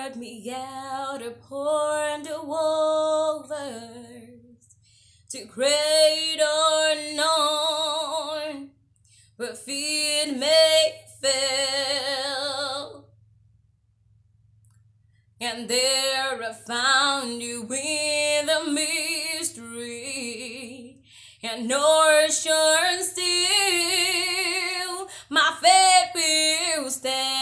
brought me out upon the waters to great unknown, where feet may fail. And there I found you in the mystery, and nor sure still my faith will stand.